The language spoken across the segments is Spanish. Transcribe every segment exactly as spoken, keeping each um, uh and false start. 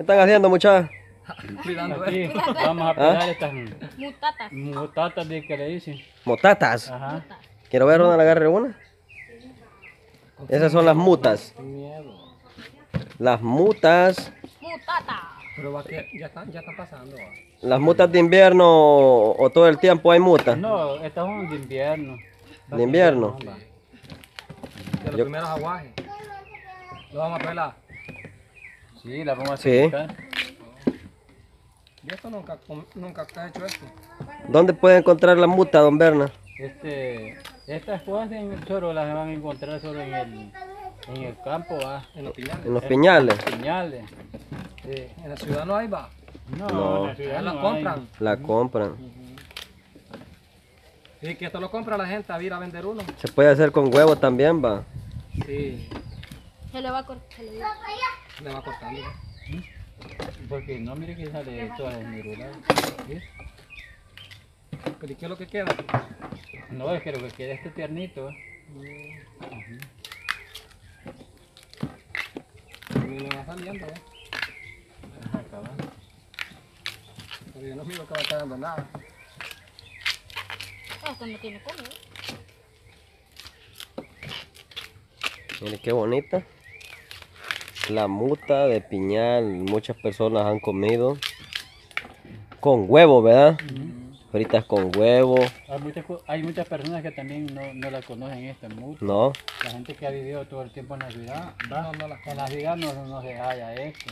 están haciendo, muchachos? Cuidando Aquí esto. vamos a ¿Ah? pelar estas Mutatas. mutatas de que le dicen. Motatas. Ajá. Quiero ver, Ronald, agarre una. Esas son las mutas. Sin miedo. Las mutas. Mutata. Pero va que ya están, ya están pasando. ¿Va? Las mutas de invierno o todo el tiempo hay mutas. No, estas son de invierno. De invierno. Va. De los Yo- primeros aguajes. Lo vamos a pelar. Sí, la vamos a Sí. sacar. Yo esto nunca, com- nunca he hecho esto. ¿Dónde puede encontrar la muta, don Berna? Este, estas cosas en- solo las van a encontrar solo en el, en el campo, va. En los piñales. En los piñales. Piñales. Sí, en la ciudad no hay, va. No, No. en la ciudad Ya la no compran. hay. La compran. Sí, que esto lo compra la gente a ir a vender uno. Se puede hacer con huevo también, va. Sí, Se le va a cortar. le va cortando. ¿va? Porque no, mire que sale todas enviruladas. ¿Sí? Pero ¿y qué es lo que queda? No, es que lo que queda este tiernito. ¿eh? A mí me va saliendo, ¿va? Ajá, cabal. Pero yo no miro que va quedando nada. Esto no tiene comida. Mire qué bonita. La muta de piñal, muchas personas han comido. Con huevo, ¿verdad? Fritas con huevo. Hay muchas, co- hay muchas personas que también no, no la conocen esta mucho. No. La gente que ha vivido todo el tiempo en la ciudad, va, No, no la en la ciudad no, no se halla esto.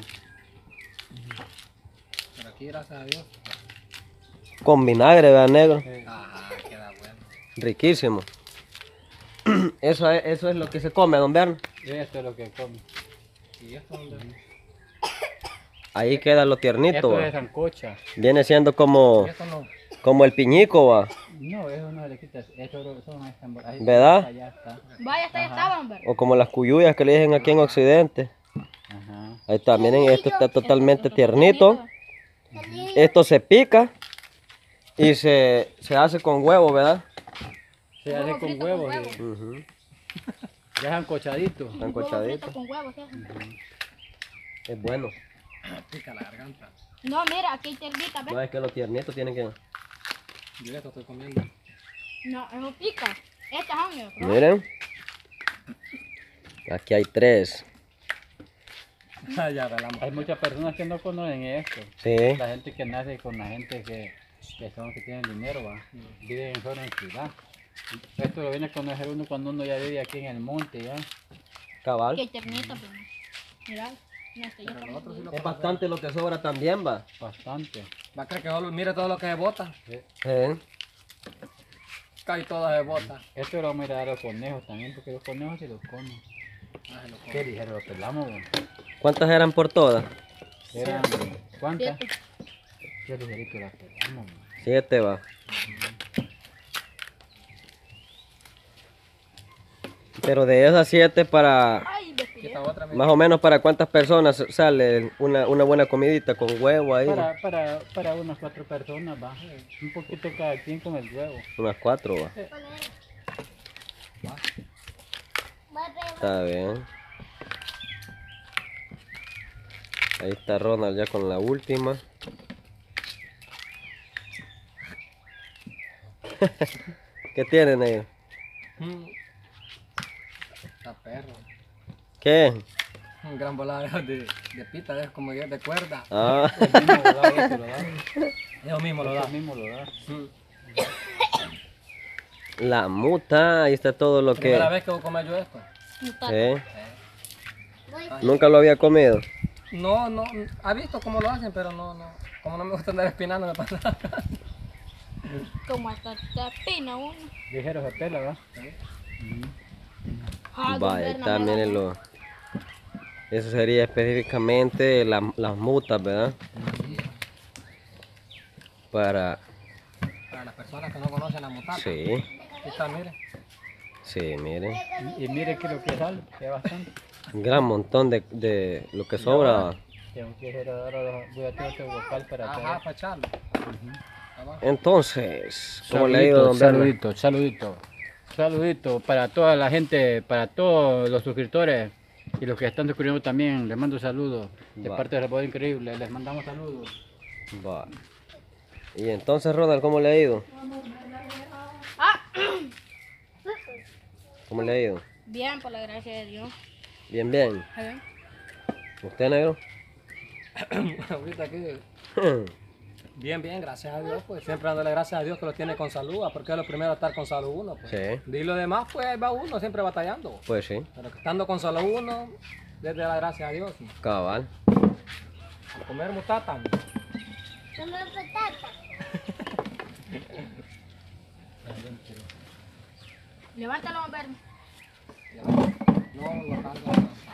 Pero aquí, gracias a Dios. Con vinagre, ¿verdad, negro? Eh, Ajá, queda bueno. Riquísimo. Eso es, eso es lo que se come, don Berna. esto es lo que come. ¿Y esto dónde? Ahí queda lo tiernito, Esto va. es sancocha. Viene siendo como, ¿Y esto no? como el piñico, va. No, eso no le quitas. Esto son estas. ahí- ¿Verdad? Allá está. Vaya, hasta ya estaban, ¿verdad? O como las cuyuyas que le dicen aquí en Occidente. Ajá. Ahí está, miren, esto está totalmente Esto- esto tiernito. Esto se pica y se, se hace con huevo, ¿verdad? Se Huevo hace con frito con huevos. huevo. sí. Ujú. Ya es ancochadito. Están Huevo cochaditos. frito con huevos, ¿sí? Es bueno. Pica la garganta. No, mira, aquí hay ternita, No, ¿ves? es que los tiernitos tienen que... Yo esto estoy comiendo. No, eso pica. Estas son, mira. Miren. Aquí hay tres. Ah, ya, velamos. Hay muchas personas que no conocen esto. Sí. La gente que nace con la gente que, que son que tienen dinero, va. Viven solo en ciudad. Esto lo viene a conocer uno cuando uno ya vive aquí en el monte, ya. Aquí Cabal. hay ternita, pero no. Mira, no estoy Pero nosotros sí lo Es bastante lo que sobra también, va. Bastante. Va a creer que solo, mire todo lo que se bota. Sí. Sí. Cae todo se bota. Esto lo vamos a ir a dar a los conejos también, porque los conejos se los comen. Ah, se lo come. Qué ligero lo pelamos, güey. ¿Cuántas eran por todas? Eran, ¿cuántas? Siete. Qué ligerito las pelamos, güey. Siete, va. Pero de esas siete para... Ay, Aquí despide. está otra, mira. Más o menos para cuántas personas sale una, una buena comidita con huevo ahí. Para, para, para unas cuatro personas, va. Un poquito cada quien con el huevo. Unas cuatro, va. Está bien. Ahí está Ronald ya con la última. ¿Qué tienen ellos? Mm. Está perro. ¿Qué? Un gran volado de, de pita, es como de cuerda. Ah, El mismo lo da, otro lo da. Eso mismo lo da. El mismo lo da. Mm. la muta, ahí está todo lo que... Primera vez que voy a comer yo esto. Mutata. Sí. Nunca lo había comido. No, no, ha visto cómo lo hacen, pero no, no. Como no me gusta andar espinando, me pasa nada. Como hasta te pina uno. Ligero se pela, ¿va? Ah, don Va, ahí Berna, está, me da- mírenlo. Eso sería específicamente la- las mutas, ¿verdad? Para... Para las personas que no conocen la mutata. Sí, Aquí está, mire. sí, miren. Y, y mire que lo que sale, que es bastante. Un gran montón de, de lo que sobra. Tengo que ir a dar a los- voy a tener que buscar para Ajá, traer. para echarlo. Abajo. Entonces, ¿cómo le ha ido, don Berna? saludito, saludito. Saludito para toda la gente, para todos los suscriptores Y los que están descubriendo también, les mando saludos. De Va. parte de la Boda Increíble, les mandamos saludos. Va. Y entonces, Ronald, ¿cómo le ha ido? ¿Cómo le ha ido? Bien, por la gracia de Dios. Bien, bien. ¿Eh? ¿Usted, negro? Ahorita aquí, bien, bien, gracias a Dios, pues siempre dándole gracias a Dios que lo tiene con salud, porque es lo primero estar con salud uno, pues. Sí. Y lo demás, pues ahí va uno siempre batallando. Pues sí, Pero que estando con salud uno, desde la gracia a Dios. cabal. A comer mutata. Comer patata. Levántalo, a ver. No, lo cargo.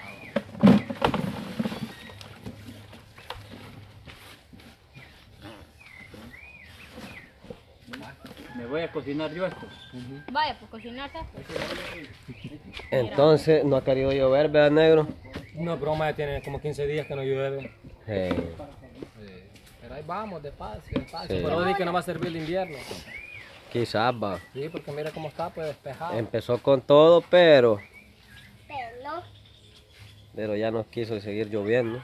Me voy a cocinar yo esto. Vaya, pues cocinarte. Entonces, ¿no ha querido llover, verdad, negro? No, broma, ya tiene como quince días que no llueve. Sí. Pero ahí vamos, despacio, despacio. Sí. Pero di que no va a servir el invierno. Quizás va. Sí, porque mira cómo está, pues despejado. Empezó con todo, pero, Pelo. pero ya no quiso seguir lloviendo.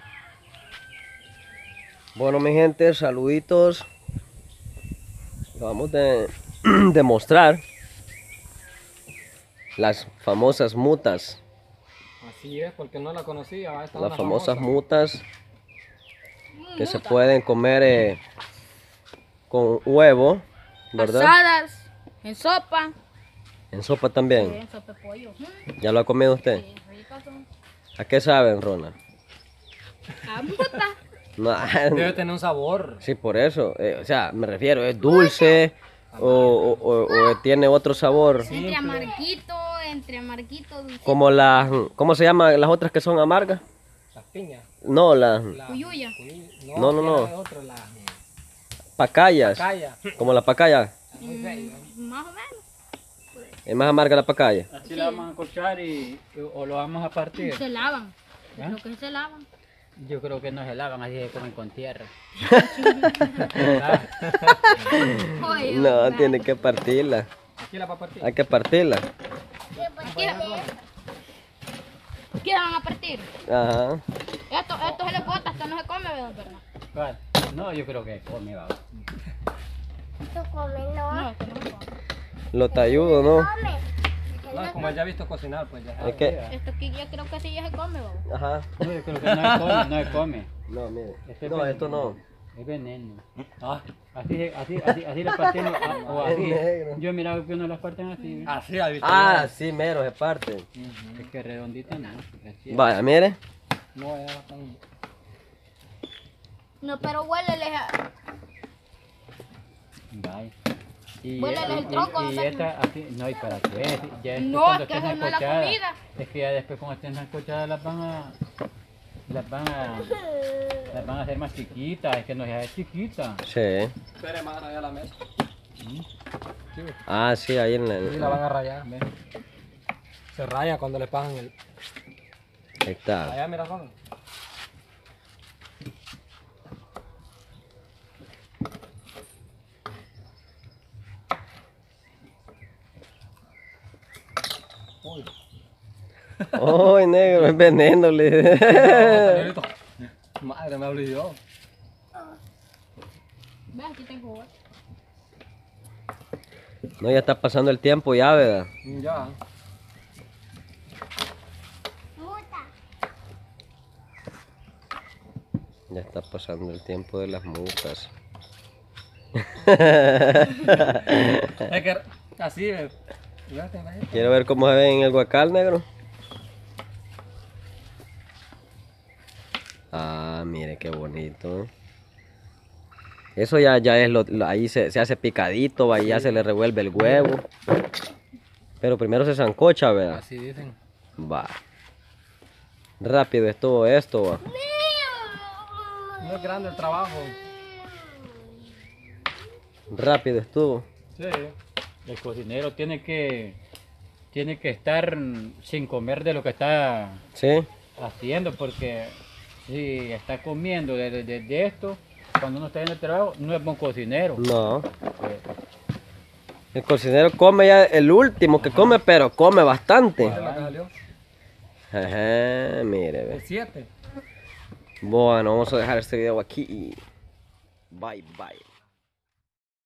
Bueno, mi gente, saluditos. Vamos de demostrar las famosas mutas. Así es, porque no la conocía. Esta Las onda famosas famosa. mutas que se pueden comer eh, con huevo, ¿verdad? Asadas, en sopa. En sopa Sí, también. en sopa de pollo. Mm, ¿Ya lo ha comido usted? sí, ricas son. ¿A qué saben, Ronald? A muta. No, Debe tener un sabor. sí, por eso. eh, o sea, me refiero, ¿es dulce o, o- o- o tiene otro sabor? Entre amarguito, entre amarguito, dulce. Como las, ¿cómo se llaman las otras que son amargas? Las piñas. No, las La, Cuyuya. No, no, no. tiene Otro, la pacayas. calla. Como la pacaya. Muy bello. Más o menos. Es más amarga la pacaya. Así la vamos a cortar y, o lo vamos a partir. Se lavan. ¿Ah? Lo que se lavan. Yo creo que no se lavan, así se comen con tierra. Oye, No, ¿verdad? tiene que partirla. Aquí la va a partir. Hay que partirla. ¿Qué? ¿Qué van a partir? Ajá. Esto, esto se le bota, esto no se come, ¿verdad? Bernardo? ¿Cuál? No, yo creo que come, va. Tú come, no. No, esto no se come. Lo talludo, ¿no? Come. No, como él ya ha visto cocinar, pues ya. Es que, Esto aquí yo creo que sí ya se come, ¿verdad? ajá. No, yo creo que no se come, no se come. No, mire. Este es No, veneno. esto no. Es veneno. Ah, Así, así, así, así le partimos, a- o así. Es negro. Yo he mirado que uno las parten así. así ha visto. Ah, sí, mero, se parte. Es que redondita no. Así es. Vaya, mire. No, ya tan... No, pero huélele a... Bye. Y, Huélele y- el tronco, y- no y sé. esta así, no, y para qué, ya después No, cuando es que estén eso no es la sancochadas, comida. es que ya después cuando estén sancochadas las van a, las van a, las van a hacer más chiquitas, es que no ya es chiquita. Sí. Espere más allá a la mesa. Ah, sí, ahí en Y la la... van a rayar. ¿Ves? Se raya cuando le pagan el... Ahí está. Allá, mira, Ronald. Uy. ¡Uy, negro! Es veneno, le Señorito. Madre, me olvidó. Ve, aquí tengo otro. No, ya está pasando el tiempo ya, ¿verdad? Ya. Muta. Ya está pasando el tiempo de las mutas. Es que así es. Fíjate, imagínate. Quiero ver cómo se ve en el guacal, negro. Ah, mire qué bonito. Eso ya, ya es lo, lo- ahí se, se hace picadito, ahí ya se le revuelve el huevo. Pero primero se sancocha, ¿verdad? Así dicen. Va. Rápido estuvo esto, va. No es grande el trabajo. Rápido estuvo. Sí. El cocinero tiene que, tiene que estar sin comer de lo que está ¿Sí? haciendo, porque si está comiendo de, de- de- de esto, cuando uno está en el trabajo, no es buen cocinero. No. Eh, El cocinero come ya el último que come, pero come bastante. ¿Viste la que salió? Ajá, mire, El ve. siete. Bueno, vamos a dejar este video aquí y bye bye.